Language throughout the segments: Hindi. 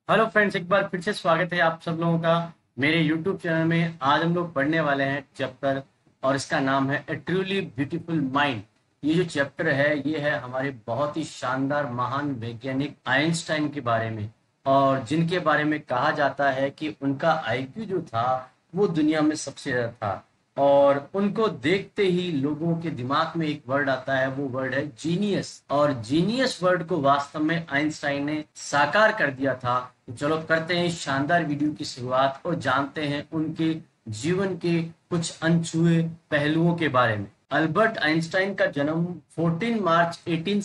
हेलो फ्रेंड्स, एक बार फिर से स्वागत है आप सब लोगों का मेरे यूट्यूब चैनल में। आज हम लोग पढ़ने वाले हैं चैप्टर और इसका नाम है ए ट्रूली ब्यूटीफुल माइंड। ये जो चैप्टर है ये है हमारे बहुत ही शानदार महान वैज्ञानिक आइंस्टाइन के बारे में, और जिनके बारे में कहा जाता है कि उनका आईक्यू जो था वो दुनिया में सबसे ज़्यादा था। और उनको देखते ही लोगों के दिमाग में एक वर्ड आता है, वो वर्ड है जीनियस। और जीनियस वर्ड को वास्तव में आइंस्टाइन ने साकार कर दिया था। तो चलो करते हैं शानदार वीडियो की शुरुआत और जानते हैं उनके जीवन के कुछ अनछुए पहलुओं के बारे में। अल्बर्ट आइंस्टाइन का जन्म 14 मार्च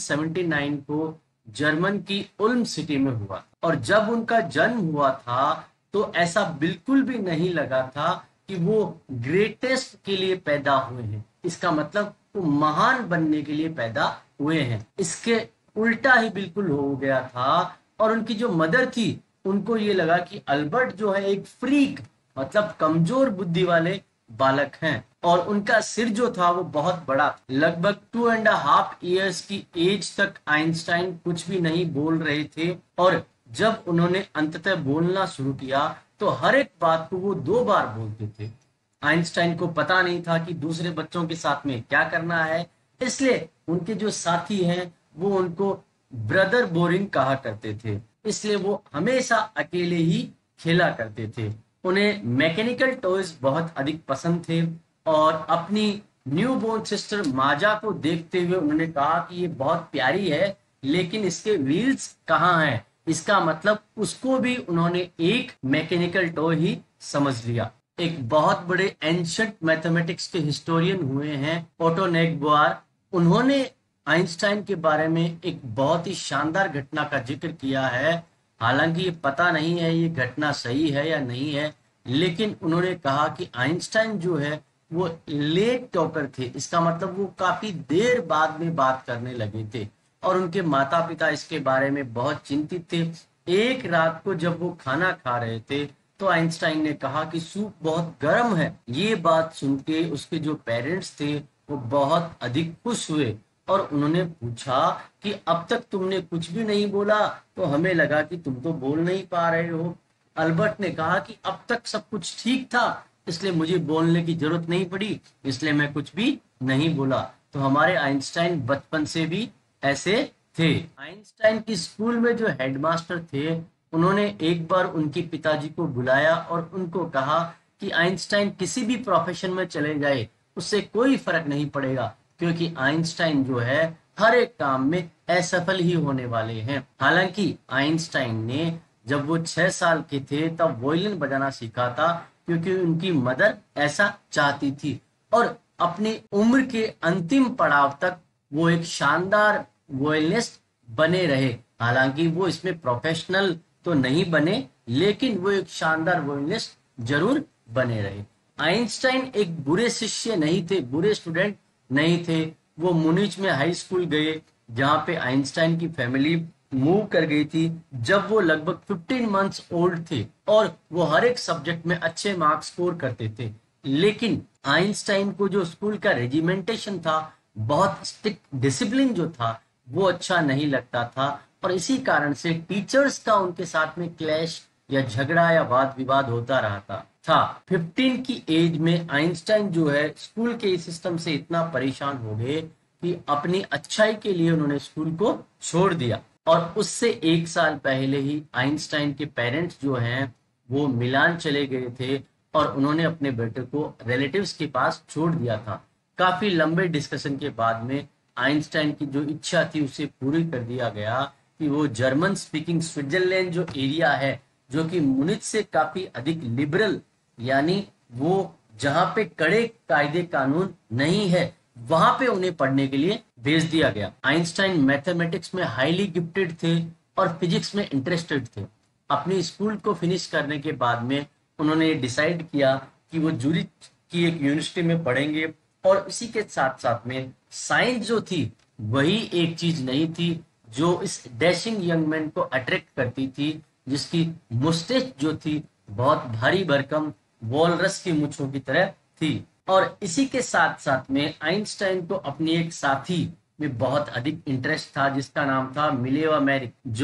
1879 को जर्मन की उल्म सिटी में हुआ, और जब उनका जन्म हुआ था तो ऐसा बिल्कुल भी नहीं लगा था कि वो ग्रेटेस्ट के लिए पैदा हुए हैं। इसका मतलब वो महान बनने के लिए पैदा हुए हैं। इसके उल्टा ही बिल्कुल हो गया था। और उनकी जो मदर थी उनको ये लगा कि अल्बर्ट जो है एक फ्रीक, मतलब कमजोर बुद्धि वाले बालक हैं। और उनका सिर जो था वो बहुत बड़ा था। लगभग 2.5 years की एज तक आइंस्टाइन कुछ भी नहीं बोल रहे थे, और जब उन्होंने अंततः बोलना शुरू किया तो हर एक बात को वो 2 बार बोलते थे। आइंस्टाइन को पता नहीं था कि दूसरे बच्चों के साथ में क्या करना है, इसलिए उनके जो साथी हैं वो उनको ब्रदर बोरिंग कहा करते थे। इसलिए वो हमेशा अकेले ही खेला करते थे। उन्हें मैकेनिकल टॉयज बहुत अधिक पसंद थे, और अपनी न्यू बोर्न सिस्टर माजा को देखते हुए उन्होंने कहा कि ये बहुत प्यारी है, लेकिन इसके व्हील्स कहाँ हैं। इसका मतलब उसको भी उन्होंने एक मैकेनिकल टॉय ही समझ लिया। एक बहुत बड़े एंशंट मैथमेटिक्स के हिस्टोरियन हुए हैं ओटो नेगबुआर। उन्होंने आइंस्टाइन के बारे में एक बहुत ही शानदार घटना का जिक्र किया है। हालांकि ये पता नहीं है ये घटना सही है या नहीं है, लेकिन उन्होंने कहा कि आइंस्टाइन जो है वो लेट टॉकर थे। इसका मतलब वो काफी देर बाद में बात करने लगे थे, और उनके माता पिता इसके बारे में बहुत चिंतित थे। एक रात को जब वो खाना खा रहे थे तो आइंस्टाइन ने कहा कि सूप बहुत गर्म है। ये बात सुन के उसके जो पेरेंट्स थे वो बहुत अधिक खुश हुए, और उन्होंने पूछा कि अब तक तुमने कुछ भी नहीं बोला, तो हमें लगा कि तुम तो बोल नहीं पा रहे हो। अल्बर्ट ने कहा कि अब तक सब कुछ ठीक था, इसलिए मुझे बोलने की जरूरत नहीं पड़ी, इसलिए मैं कुछ भी नहीं बोला। तो हमारे आइंस्टाइन बचपन से भी ऐसे थे। आइंस्टाइन की स्कूल में जो हेडमास्टर थे उन्होंने एक बार उनके पिताजी को बुलाया और उनको कहा कि आइंस्टाइन किसी भी प्रोफेशन में चले जाए उससे कोई फर्क नहीं पड़ेगा, क्योंकि आइंस्टाइन जो है हर एक काम में असफल ही होने वाले हैं। हालांकि आइंस्टाइन ने जब वो 6 साल के थे तब वोयलिन बजाना सीखा था, क्योंकि उनकी मदर ऐसा चाहती थी। और अपनी उम्र के अंतिम पड़ाव तक वो एक शानदार वोयलिनिस्ट बने रहे। हालांकि वो इसमें प्रोफेशनल तो नहीं बने, लेकिन वो एक शानदार वोयलिनिस्ट जरूर बने रहे। आइंस्टाइन एक बुरे शिष्य नहीं थे, बुरे स्टूडेंट नहीं थे। वो मुनिच में हाई स्कूल गए, जहाँ पे आइंस्टाइन की फैमिली मूव कर गई थी जब वो लगभग 15 मंथ्स ओल्ड थे, और वो हर एक सब्जेक्ट में अच्छे मार्क्स स्कोर करते थे। लेकिन आइंस्टाइन को जो स्कूल का रेजिमेंटेशन था, बहुत स्ट्रिक्ट डिसिप्लिन जो था, वो अच्छा नहीं लगता था, और इसी कारण से टीचर्स का उनके साथ में क्लैश या झगड़ा या वाद विवाद होता रहता था। 15 की एज में आइंस्टाइन जो है स्कूल के इस सिस्टम से इतना परेशान हो गए कि अपनी अच्छाई के लिए उन्होंने स्कूल को छोड़ दिया। और उससे 1 साल पहले ही आइंस्टाइन के पेरेंट्स जो हैं वो मिलान चले गए थे, और उन्होंने अपने बेटे को रिलेटिव्स के पास छोड़ दिया था। काफी लंबे डिस्कशन के बाद में आइंस्टाइन की जो इच्छा थी उसे पूरी कर दिया गया कि वो जर्मन स्पीकिंग स्विट्जरलैंड जो एरिया है, जो कि मुनिच से काफी अधिक लिबरल, यानी वो जहां पे कड़े कायदे कानून नहीं है, वहां पे उन्हें पढ़ने के लिए भेज दिया गया। आइंस्टाइन मैथमेटिक्स में हाईली गिफ्टेड थे और फिजिक्स में इंटरेस्टेड थे। अपनी स्कूल को फिनिश करने के बाद में उन्होंने डिसाइड किया कि वो जूरिच की एक यूनिवर्सिटी में पढ़ेंगे, और इसी के साथ साथ में साइंस जो थी वही एक चीज नहीं थी जो इस डैशिंग यंग मैन को अट्रैक्ट करती थी, जिसकी मुस्टेच जो थी बहुत भारी भरकम वॉलरस की मूंछों की तरह थी। और इसी के साथ साथ में आइंस्टाइन को अपनी एक साथी में बहुत अधिक इंटरेस्ट था, जिसका नाम था मिलेवा मैरिक, जो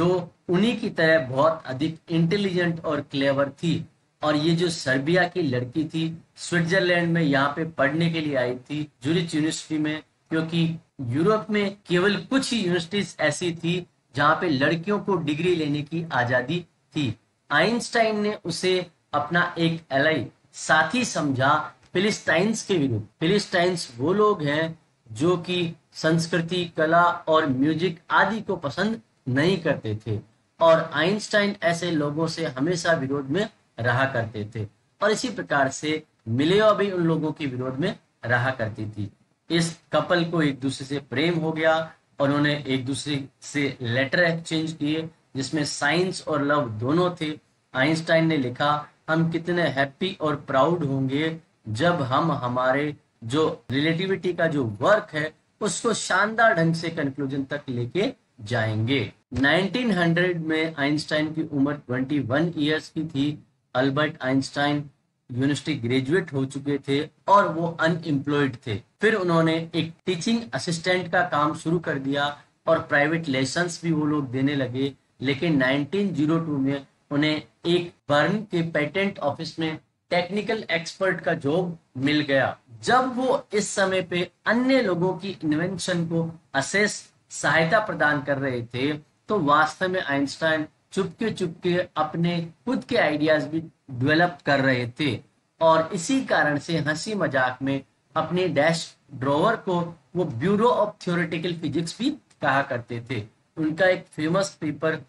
उन्हीं की तरह बहुत अधिक इंटेलिजेंट और क्लेवर थी। और ये जो सर्बिया की लड़की थी, स्विट्जरलैंड में यहाँ पे पढ़ने के लिए आई थी, जूरिच यूनिवर्सिटी में, क्योंकि यूरोप में केवल कुछ ही यूनिवर्सिटीज ऐसी थी जहाँ पे लड़कियों को डिग्री लेने की आजादी थी। आइंस्टाइन ने उसे अपना एक एलाई, साथी समझा फिलिस्टाइंस के विरुद्ध। फिलिस्टाइंस वो लोग हैं जो कि संस्कृति, कला और म्यूजिक आदि को पसंद नहीं करते थे, और आइंस्टाइन ऐसे लोगों से हमेशा विरोध में रहा करते थे। और इसी प्रकार से मिलेवा भी उन लोगों के विरोध में रहा करती थी। इस कपल को एक दूसरे से प्रेम हो गया और उन्होंने एक दूसरे से लेटर एक्सचेंज किए जिसमें साइंस और लव दोनों थे। आइंस्टाइन ने लिखा, हम कितने हैप्पी और प्राउड होंगे जब हम हमारे जो रिलेटिविटी का जो वर्क है उसको शानदार ढंग से कंक्लूजन तक लेके जाएंगे। 1900 में आइंस्टाइन की उम्र 21 इयर्स की थी। अल्बर्ट आइंस्टाइन यूनिवर्सिटी ग्रेजुएट हो चुके थे और वो अनएम्प्लॉयड थे। फिर उन्होंने एक टीचिंग असिस्टेंट का काम शुरू कर दिया और प्राइवेट लेसन्स भी वो लोग देने लगे। लेकिन 1902 में उन्हें एक बर्न के पेटेंट ऑफिस में टेक्निकल एक्सपर्ट का जॉब मिल गया। जब वो इस समय पे अन्य लोगों की इन्वेंशन को असेस सहायता प्रदान कर रहे थे, तो वास्तव में आइंस्टाइन चुपके चुपके अपने खुद के आइडियाज भी डेवलप कर रहे थे। और इसी कारण से हंसी मजाक में अपने डैश ड्रॉवर को वो ब्यूरो ऑफ थ्योरेटिकल फिजिक्स भी कहा करते थे। उनका एक फेमस पेपर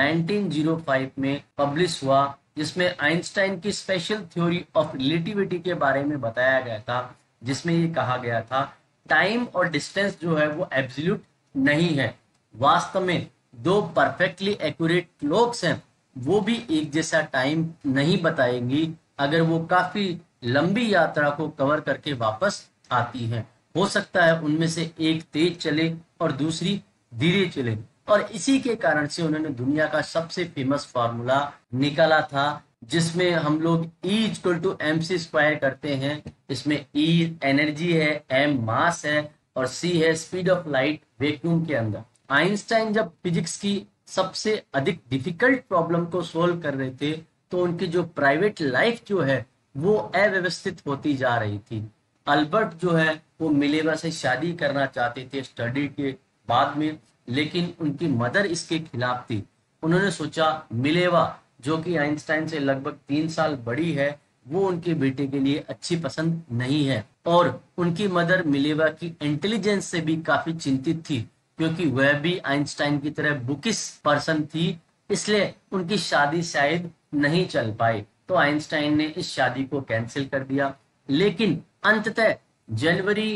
1905 में पब्लिश हुआ जिसमें आइंस्टाइन की स्पेशल थ्योरी ऑफ रिलेटिविटी के बारे में बताया गया था, जिसमें ये कहा गया था टाइम और डिस्टेंस जो है वो एब्सोल्यूट नहीं है। वास्तव में दो परफेक्टली एक्यूरेट क्लॉक्स हैं, वो भी एक जैसा टाइम नहीं बताएंगी अगर वो काफी लंबी यात्रा को कवर करके वापस आती हैं। हो सकता है उनमें से एक तेज चले और दूसरी धीरे चले, और इसी के कारण से उन्होंने दुनिया का सबसे फेमस फार्मूला निकाला था जिसमें हम लोग E=mc² करते हैं। इसमें E एनर्जी है, M मास है और C है स्पीड ऑफ लाइट वैक्यूम के अंदर। आइंस्टाइन जब फिजिक्स की सबसे अधिक डिफिकल्ट प्रॉब्लम को सोल्व कर रहे थे तो उनकी जो प्राइवेट लाइफ जो है वो अव्यवस्थित होती जा रही थी। अल्बर्ट जो है वो मिलेवा से शादी करना चाहते थे स्टडी के बाद में, लेकिन उनकी मदर इसके खिलाफ थी। उन्होंने सोचा मिलेवा जो कि आइंस्टाइन से लगभग 3 साल बड़ी है वो उनके बेटे के लिए अच्छी पसंद नहीं है, और उनकी मदर मिलेवा की इंटेलिजेंस से भी काफी चिंतित थी क्योंकि वह भी आइंस्टाइन की तरह बुकिश पर्सन थी, इसलिए उनकी शादी शायद नहीं चल पाई। तो आइंस्टाइन ने इस शादी को कैंसिल कर दिया। लेकिन अंततः जनवरी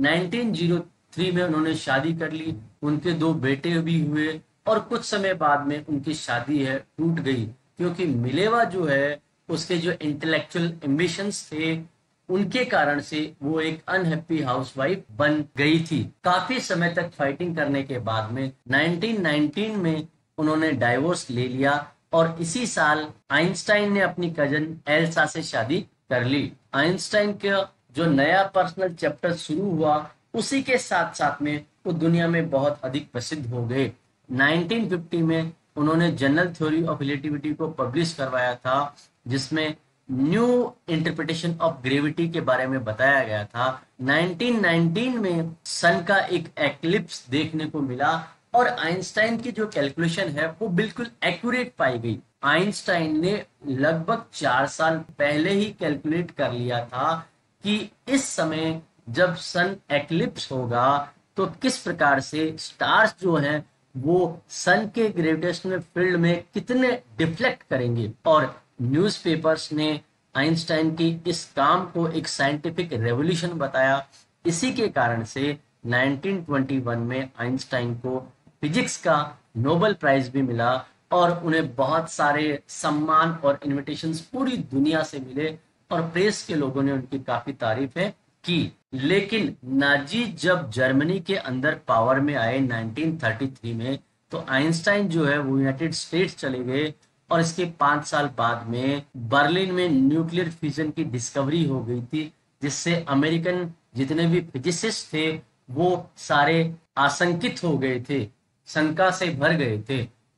1903 में उन्होंने शादी कर ली। उनके 2 बेटे भी हुए और कुछ समय बाद में उनकी शादी है टूट गई क्योंकि मिलेवा जो है उसके जो इंटेलेक्चुअल एम्बिशंस थे उनके कारण से वो एक अनहैप्पी हाउसवाइफ बन गई थी। काफी समय तक फाइटिंग करने के बाद में 1919 में उन्होंने डाइवोर्स ले लिया और इसी साल आइंस्टाइन ने अपनी कजन एल्सा से शादी कर ली। आइंस्टाइन का जो नया पर्सनल चैप्टर शुरू हुआ उसी के साथ साथ में वो दुनिया में बहुत अधिक प्रसिद्ध हो गए। 1950 में उन्होंने जनरल थ्योरी ऑफ रिलेटिविटी को पब्लिश करवाया था जिसमें न्यू इंटरप्रिटेशन ऑफ ग्रेविटी के बारे में बताया गया था। 1919 में सन का एक एक्लिप्स देखने को मिला और आइंस्टाइन की जो कैलकुलेशन है वो बिल्कुल एक्यूरेट पाई गई। आइंस्टाइन ने लगभग 4 साल पहले ही कैलकुलेट कर लिया था कि इस समय जब सन एक्लिप्स होगा तो किस प्रकार से स्टार्स जो हैं वो सन के ग्रेविटेशनल फील्ड में कितने डिफ्लेक्ट करेंगे, और न्यूज़पेपर्स ने आइंस्टाइन की इस काम को एक साइंटिफिक रेवोल्यूशन बताया। इसी के कारण से 1921 में आइंस्टाइन को फिजिक्स का नोबेल प्राइज भी मिला और उन्हें बहुत सारे सम्मान और इनविटेशंस पूरी दुनिया से मिले और प्रेस के लोगों ने उनकी काफी तारीफें की। लेकिन नाजी जब जर्मनी के अंदर पावर में आए 1933 में तो आइंस्टाइन जो है वो यूनाइटेड स्टेट्स चले गए और इसके 5 साल बाद में बर्लिन में न्यूक्लियर फ्यूजन की डिस्कवरी हो गई थी जिससे अमेरिकन जितने भी फिजिसिस्ट थे वो सारे आशंकित हो गए थे, शंका से भर गए थे।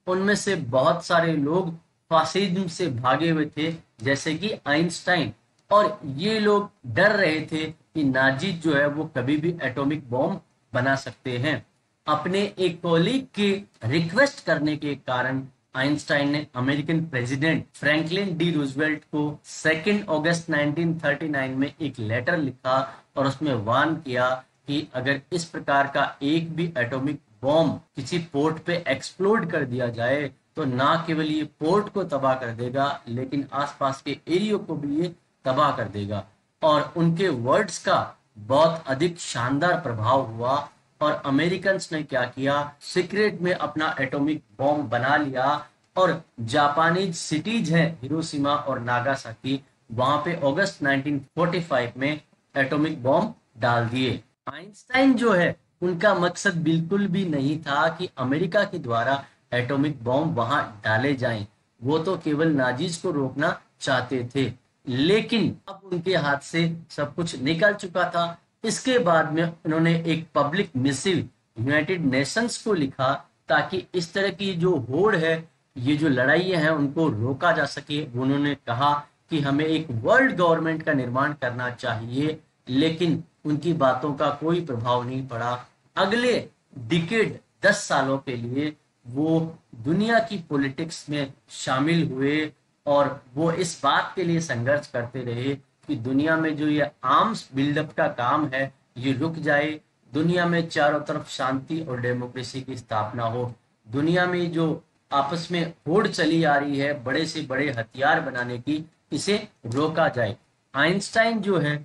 उनमें से बहुत सारे लोग फासिज्म से भागे हुए थे, जैसे कि आइंस्टाइन। और ये लोग डर रहे थे कि नाजी जो है वो कभी भी एटॉमिक बॉम्ब बना सकते हैं। अपने एक कॉलीग के रिक्वेस्ट करने के कारण आइंस्टाइन ने American president Franklin D Roosevelt को 2 अगस्त 1939 में एक लेटर लिखा और उसमें वार्न किया कि अगर इस प्रकार का एक भी एटॉमिक बॉम्ब किसी पोर्ट पे एक्सप्लोड कर दिया जाए तो ना केवल ये पोर्ट को तबाह कर देगा लेकिन आसपास के एरियो को भी ये तबाह कर देगा। और उनके वर्ड्स का बहुत अधिक शानदार प्रभाव हुआ और अमेरिकन ने क्या किया, सीक्रेट में अपना एटॉमिक बॉम्ब बना लिया और जापानीज सिटीज हैं हिरोशिमा और नागासाकी, वहां पे अगस्त 1945 में एटॉमिक बॉम्ब डाल दिए। आइंस्टाइन जो है उनका मकसद बिल्कुल भी नहीं था कि अमेरिका के द्वारा एटॉमिक बॉम्ब वहां डाले जाएं, वो तो केवल नाजीज को रोकना चाहते थे। लेकिन अब उनके हाथ से सब कुछ निकल चुका था। इसके बाद में उन्होंने एक पब्लिक मिसिव यूनाइटेड नेशंस को लिखा ताकि इस तरह की जो होड़ है, ये जो लड़ाइयाँ हैं उनको रोका जा सके। उन्होंने कहा कि हमें एक वर्ल्ड गवर्नमेंट का निर्माण करना चाहिए, लेकिन उनकी बातों का कोई प्रभाव नहीं पड़ा। अगले डिकेड 10 सालों के लिए वो दुनिया की पॉलिटिक्स में शामिल हुए और वो इस बात के लिए संघर्ष करते रहे कि दुनिया में जो ये आर्म्स बिल्डअप का काम है ये रुक जाए, दुनिया में चारों तरफ शांति और डेमोक्रेसी की स्थापना हो, दुनिया में जो आपस में होड़ चली आ रही है बड़े से बड़े हथियार बनाने की, इसे रोका जाए। आइंस्टाइन जो है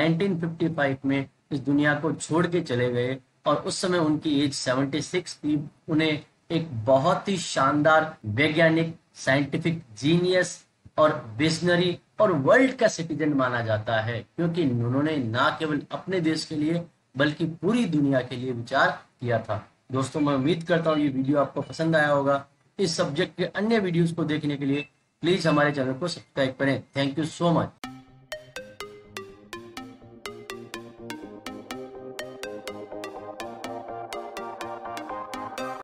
1955 में इस दुनिया को छोड़ के चले गए और उस समय उनकी एज 76 थी। उन्हें एक बहुत ही शानदार वैज्ञानिक, साइंटिफिक जीनियस और विजनरी और वर्ल्ड का सिटीजन माना जाता है, क्योंकि उन्होंने ना केवल अपने देश के लिए बल्कि पूरी दुनिया के लिए विचार किया था। दोस्तों, मैं उम्मीद करता हूँ ये वीडियो आपको पसंद आया होगा। इस सब्जेक्ट के अन्य वीडियोस को देखने के लिए प्लीज हमारे चैनल को सब्सक्राइब करें। Thank you so much.